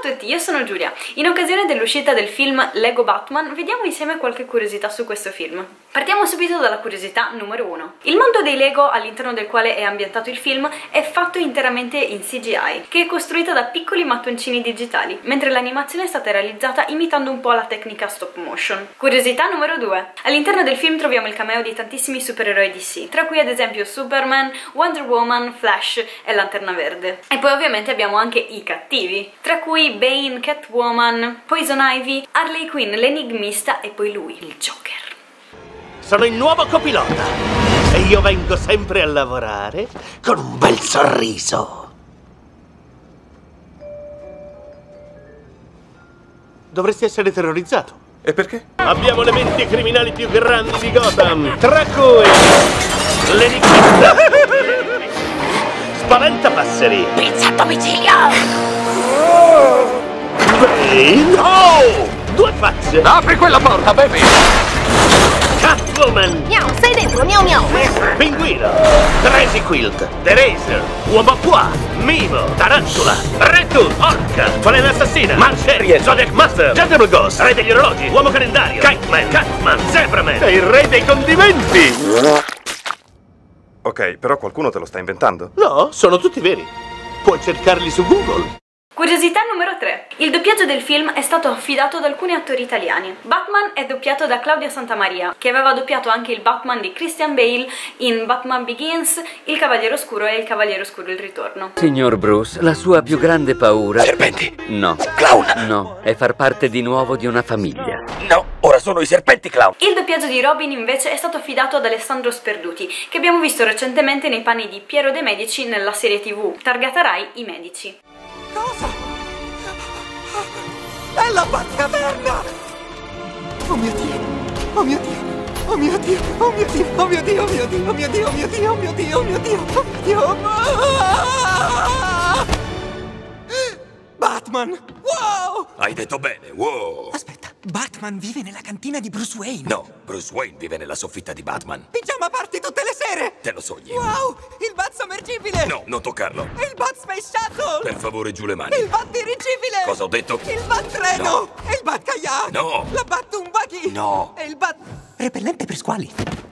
Ciao a tutti, io sono Giulia. In occasione dell'uscita del film Lego Batman, vediamo insieme qualche curiosità su questo film. Partiamo subito dalla curiosità numero 1. Il mondo dei Lego, all'interno del quale è ambientato il film, è fatto interamente in CGI, che è costruita da piccoli mattoncini digitali, mentre l'animazione è stata realizzata imitando un po' la tecnica stop motion. Curiosità numero 2. All'interno del film troviamo il cameo di tantissimi supereroi DC, tra cui ad esempio Superman, Wonder Woman, Flash e Lanterna Verde. E poi ovviamente abbiamo anche i cattivi, tra cui Bane, Catwoman, Poison Ivy, Harley Quinn, l'enigmista e poi lui, il Joker. Sono il nuovo copilota e io vengo sempre a lavorare con un bel sorriso. Dovresti essere terrorizzato. E perché? Abbiamo le menti criminali più grandi di Gotham, tra cui l'enigmista, Spaventapasseri, Pizza a domicilio! Bane, oh! Due facce, Apri quella porta, baby! Catwoman, Miau, sei dentro, miau miau! Pinguino, Crazy Quilt, The Razer, Uomo Qua, Mimo, Tarantula, Retu, Orca, Falena Assassina, Mancherie, Zodiac Master, Gentleman Ghost, Re degli Orologi, Uomo Calendario, Kite Man, Catman, Zebraman e il Re dei Condimenti! Ok, però qualcuno te lo sta inventando? No, sono tutti veri. Puoi cercarli su Google. Curiosità numero 3. Il doppiaggio del film è stato affidato ad alcuni attori italiani. Batman è doppiato da Claudia Santamaria, che aveva doppiato anche il Batman di Christian Bale in Batman Begins, Il Cavaliere Oscuro e Il Cavaliere Oscuro Il Ritorno. Signor Bruce, la sua più grande paura... Serpenti? No. Clown? No, è far parte di nuovo di una famiglia. No, ora sono i serpenti clown. Il doppiaggio di Robin invece è stato affidato ad Alessandro Sperduti, che abbiamo visto recentemente nei panni di Piero De Medici nella serie TV targata Rai I Medici. Cosa? È la Batcaverna! Oh mio Dio! Oh mio Dio! Oh mio Dio! Oh mio Dio! Oh mio Dio! Oh mio Dio! Oh mio Dio! Oh mio Dio! Oh mio Dio! Oh mio Dio! Oh mio Dio! Ah! Batman! Wow! Hai detto bene, wow. Aspetta, Batman vive nella cantina di Bruce Wayne. No, Bruce Wayne vive nella soffitta di Batman. Pigiama party tutte le sere! Te lo sogni. Wow! Il Bat sommergibile! No, non toccarlo. Il Bat Space Shuttle! Per favore, giù le mani. Il Bat dirigibile! Cosa ho detto? Il Bat treno! No. E il Bat kayak! No. La Bat un buggy! No. E il Bat repellente per squali!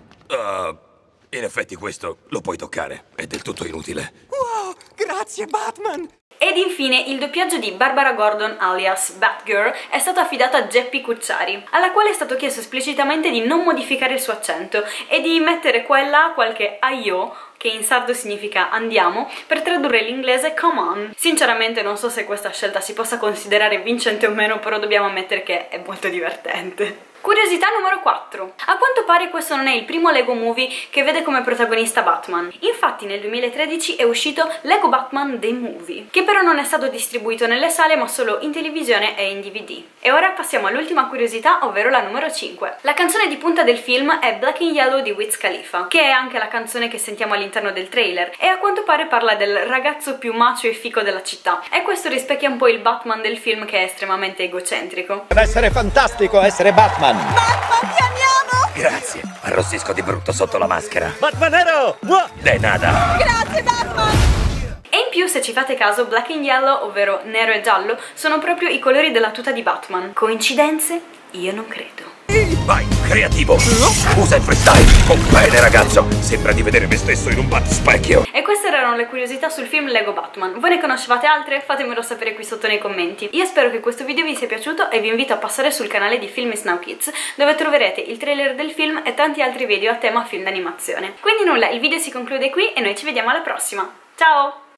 In effetti questo lo puoi toccare. È del tutto inutile. Wow! Grazie, Batman! Ed infine il doppiaggio di Barbara Gordon alias Batgirl è stato affidato a Geppi Cucciari, alla quale è stato chiesto esplicitamente di non modificare il suo accento e di mettere qua e là qualche aio, che in sardo significa andiamo, per tradurre l'inglese come on. Sinceramente non so se questa scelta si possa considerare vincente o meno, però dobbiamo ammettere che è molto divertente. Curiosità numero 4. A quanto pare questo non è il primo Lego Movie che vede come protagonista Batman. Infatti nel 2013 è uscito Lego Batman The Movie, che però non è stato distribuito nelle sale ma solo in televisione e in DVD. E ora passiamo all'ultima curiosità, ovvero la numero 5. La canzone di punta del film è Black and Yellow di Wiz Khalifa, che è anche la canzone che sentiamo all'interno del trailer e a quanto pare parla del ragazzo più macio e fico della città. E questo rispecchia un po' il Batman del film, che è estremamente egocentrico. Deve essere fantastico essere Batman! Batman, ti amiamo! Grazie. Arrossisco di brutto sotto la maschera. Batman Nero! De nada. Grazie, Batman! E in più, se ci fate caso, Black and Yellow, ovvero nero e giallo, sono proprio i colori della tuta di Batman. Coincidenze? Io non credo. Vai, creativo. Usa il freestyle. Oh, bene, ragazzo. Sembra di vedere me stesso in un batspecchio. E queste erano le curiosità sul film Lego Batman. Voi ne conoscevate altre? Fatemelo sapere qui sotto nei commenti. Io spero che questo video vi sia piaciuto e vi invito a passare sul canale di Film is Now Kids, dove troverete il trailer del film e tanti altri video a tema film d'animazione. Quindi nulla, il video si conclude qui e noi ci vediamo alla prossima. Ciao!